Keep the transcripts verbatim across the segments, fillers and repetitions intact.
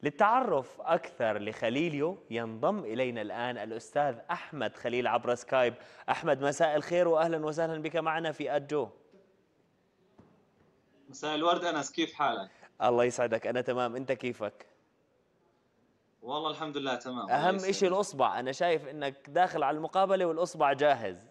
للتعرف أكثر لخليليو ينضم إلينا الآن الأستاذ أحمد خليل عبر سكايب. أحمد، مساء الخير وأهلا وسهلا بك معنا في أجو. مساء الورد أنس، كيف حالك؟ الله يسعدك، أنا تمام، أنت كيفك؟ والله الحمد لله تمام، الله أهم إشي يسعدك. الأصبع، أنا شايف إنك داخل على المقابلة والأصبع جاهز.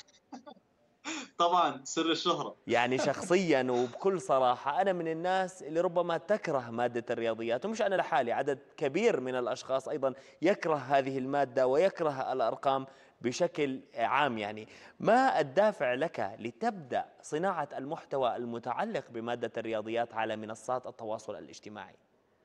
طبعا سر الشهرة. يعني شخصيا وبكل صراحة أنا من الناس اللي ربما تكره مادة الرياضيات، ومش أنا لحالي، عدد كبير من الأشخاص أيضا يكره هذه المادة ويكره الأرقام بشكل عام. يعني ما الدافع لك لتبدأ صناعة المحتوى المتعلق بمادة الرياضيات على منصات التواصل الاجتماعي؟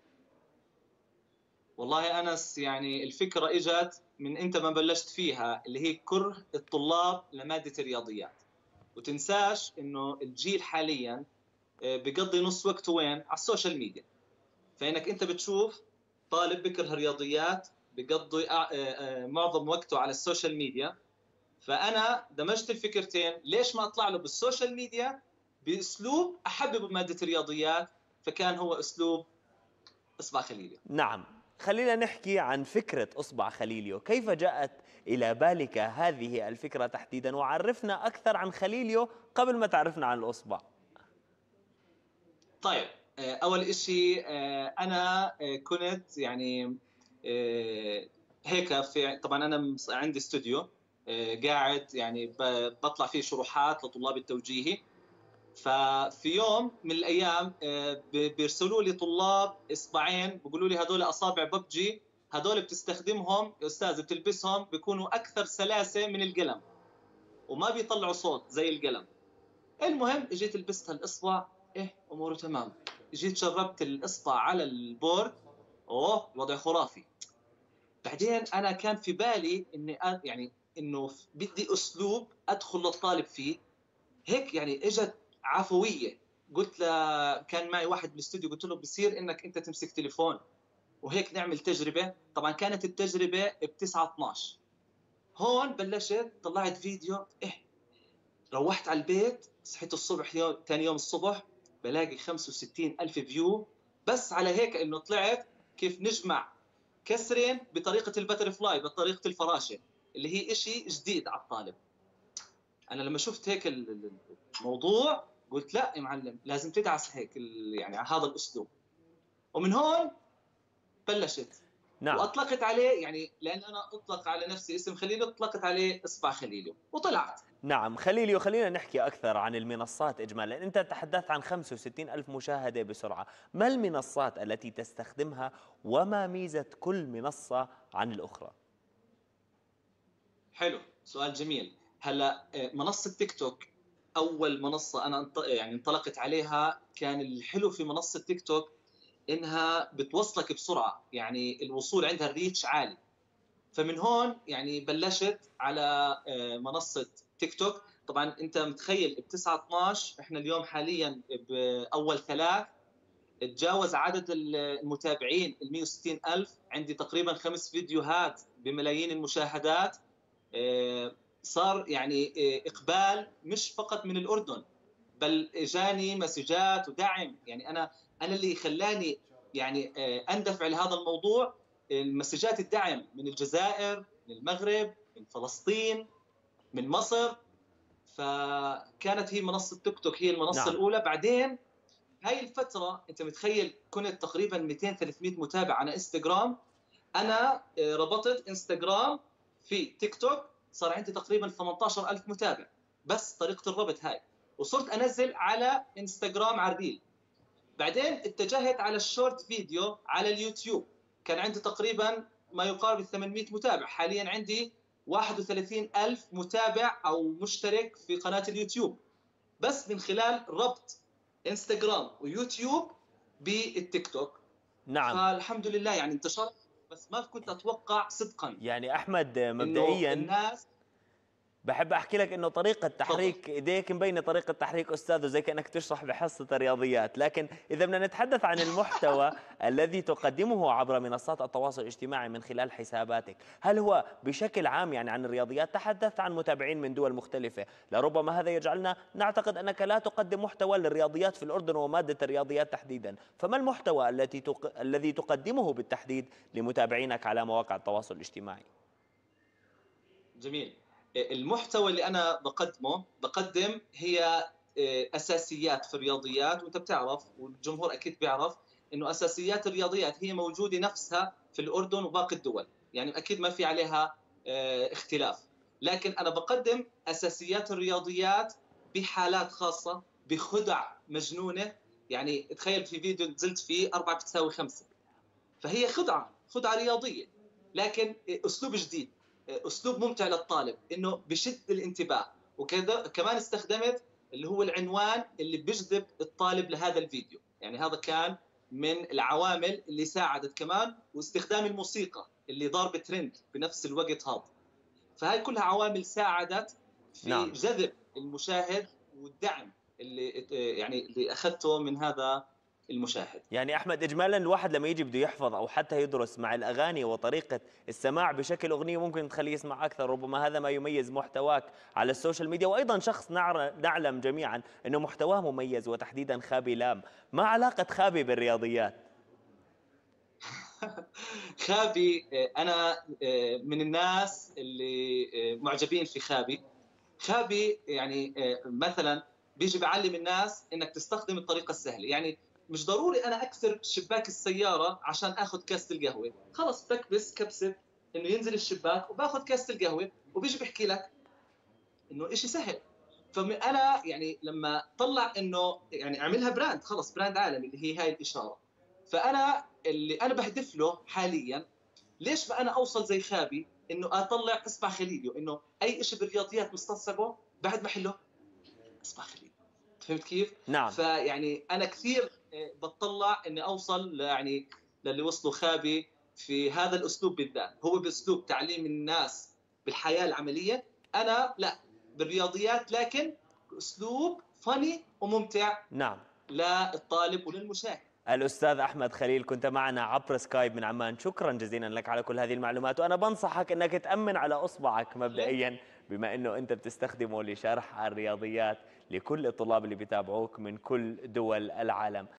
والله أنس، يعني الفكرة إجت من أنت ما بلشت فيها، اللي هي كره الطلاب لمادة الرياضيات. وتنساش إنه الجيل حاليا آه، بقضي نص وقته وين؟ على السوشيال ميديا. فإنك أنت بتشوف طالب بكره الرياضيات بقضي آه، آه، معظم وقته على السوشيال ميديا. فانا دمجت الفكرتين، ليش ما اطلع له بالسوشيال ميديا باسلوب احببه بماده الرياضيات؟ فكان هو اسلوب اصبع خليلي. نعم، خلينا نحكي عن فكرة أصبع خليليو. كيف جاءت إلى بالك هذه الفكرة تحديدا؟ وعرفنا أكثر عن خليليو قبل ما تعرفنا عن الأصبع. طيب، آه، اول إشي، آه، انا آه، كنت يعني آه، هيك في، طبعا انا عندي استوديو آه، قاعد يعني ب- بطلع فيه شروحات لطلاب التوجيهي. ففي يوم من الايام آه، ب- بيرسلوا لي طلاب اصبعين، بيقولوا لي هذول اصابع ببجي، هذول بتستخدمهم يا استاذ، بتلبسهم بيكونوا اكثر سلاسه من القلم وما بيطلعوا صوت زي القلم. المهم اجيت لبست الاصبع، ايه اموره تمام. جيت جربت الاصبع على البورد، اوه الوضع خرافي. بعدين انا كان في بالي اني أ- يعني انه بدي اسلوب ادخل للطالب فيه هيك، يعني اجت عفويه. قلت له، كان معي واحد بالاستوديو، قلت له بصير انك انت تمسك تليفون وهيك نعمل تجربه. طبعا كانت التجربه ب تسعة اثناشر. هون بلشت طلعت فيديو، إيه روحت على البيت، صحيت الصبح يوم ثاني يوم الصبح بلاقي خمسة وستين ألف فيو بس على هيك، انه طلعت كيف نجمع كسرين بطريقه البتر فلاي، بطريقه الفراشه، اللي هي إشي جديد على الطالب. انا لما شفت هيك الموضوع قلت لا يا معلم، لازم تدعس هيك يعني على هذا الاسلوب. ومن هون بلشت نعم. واطلقت عليه، يعني لان انا اطلق على نفسي اسم خليلي، اطلقت عليه اصبع خليلي وطلعت. نعم خليليو، خلينا نحكي أكثر عن المنصات إجمالا. أنت تحدثت عن خمسة وستين ألف مشاهدة بسرعة، ما المنصات التي تستخدمها وما ميزة كل منصة عن الأخرى؟ حلو، سؤال جميل. هلا آه، منصه تيك توك اول منصه انا انط... يعني انطلقت عليها. كان الحلو في منصه تيك توك انها بتوصلك بسرعه، يعني الوصول عندها الريتش عالي. فمن هون يعني بلشت على آه، منصة تيك توك. طبعا انت متخيل ب تسعة اثناشر، احنا اليوم حاليا باول ثلاث تجاوز عدد المتابعين ال مئة وستين ألف. عندي تقريبا خمس فيديوهات بملايين المشاهدات. آه، صار يعني آه، إقبال مش فقط من الأردن، بل جاني مسجات ودعم. يعني أنا أنا اللي خلاني يعني آه، أندفع لهذا الموضوع المسجات، الدعم من الجزائر، من المغرب، من فلسطين، من مصر. فكانت هي منصة تيك توك هي المنصة نعم. الأولى. بعدين هاي الفترة أنت متخيل كنت تقريبا مئتين ثلاثمئة متابع على انستغرام. أنا آه، ربطت انستغرام في تيك توك، صار عندي تقريبا ثمانية عشر ألف متابع بس طريقة الربط هاي. وصرت أنزل على انستغرام على الريل. بعدين اتجهت على الشورت فيديو على اليوتيوب. كان عندي تقريبا ما يقارب ثمانمئة متابع. حاليا عندي واحد وثلاثين ألف متابع أو مشترك في قناة اليوتيوب، بس من خلال ربط انستغرام ويوتيوب بالتيك توك. نعم. فالحمد لله يعني انتشرت، بس ما كنت اتوقع صدقا يعني أحمد انه مبدئيا، الناس. بحب احكي لك انه طريقه تفضل. تحريك ايديك مبينه طريقه تحريك استاذ، وزي كانك تشرح بحصه الرياضيات. لكن اذا بدنا نتحدث عن المحتوى الذي تقدمه عبر منصات التواصل الاجتماعي من خلال حساباتك، هل هو بشكل عام يعني عن الرياضيات؟ تحدثت عن متابعين من دول مختلفه، لربما هذا يجعلنا نعتقد انك لا تقدم محتوى للرياضيات في الاردن وماده الرياضيات تحديدا، فما المحتوى التي تق... الذي تقدمه بالتحديد لمتابعينك على مواقع التواصل الاجتماعي؟ جميل. المحتوى اللي انا بقدمه بقدم هي اساسيات في الرياضيات، وانت بتعرف والجمهور اكيد بيعرف انه اساسيات الرياضيات هي موجوده نفسها في الاردن وباقي الدول، يعني اكيد ما في عليها اختلاف. لكن انا بقدم اساسيات الرياضيات بحالات خاصه، بخدع مجنونه. يعني تخيل في فيديو نزلت فيه أربعة بتساوي خمسة، فهي خدعه خدعه رياضيه، لكن اسلوب جديد، اسلوب ممتع للطالب، انه بشد الانتباه. وكذا كمان استخدمت اللي هو العنوان اللي بيجذب الطالب لهذا الفيديو، يعني هذا كان من العوامل اللي ساعدت كمان، واستخدام الموسيقى اللي ضاربه ترند بنفس الوقت هذا. فهي كلها عوامل ساعدت في نعم. جذب المشاهد والدعم اللي يعني اللي اخذته من هذا المشاهد. يعني أحمد، إجمالا الواحد لما يجي بده يحفظ أو حتى يدرس مع الأغاني وطريقة السماع بشكل أغنية ممكن تخليه يسمع أكثر، ربما هذا ما يميز محتواك على السوشيال ميديا. وأيضا شخص نعلم جميعا أنه محتواه مميز، وتحديدا خابي لام. ما علاقة خابي بالرياضيات؟ خابي، أنا من الناس اللي معجبين في خابي. خابي يعني مثلا بيجي بعلم الناس انك تستخدم الطريقه السهله، يعني مش ضروري انا اكسر شباك السياره عشان اخذ كاسه القهوه، خلص بكبس كبسه انه ينزل الشباك وباخذ كاسه القهوه، وبيجي بيحكي لك انه شيء سهل. فانا يعني لما طلع انه يعني اعملها براند، خلص براند عالمي اللي هي هاي الاشاره. فانا اللي انا بهدف له حاليا، ليش ما انا اوصل زي خابي انه اطلع اصبع خليلي، انه اي شيء بالرياضيات مستصعبه بعد ما احله اصبع خليلي. فهمت كيف؟ نعم. فيعني انا كثير بتطلع اني اوصل يعني للي وصلوا خابي في هذا الاسلوب بالذات، هو باسلوب تعليم الناس بالحياه العمليه. انا لا، بالرياضيات، لكن اسلوب فني وممتع نعم. للطالب وللمشاهد. الأستاذ أحمد خليل، كنت معنا عبر سكايب من عمان، شكرا جزيلا لك على كل هذه المعلومات. وأنا بنصحك أنك تأمن على أصبعك مبدئيا، بما أنه أنت بتستخدمه لشرح الرياضيات لكل الطلاب اللي بيتابعوك من كل دول العالم.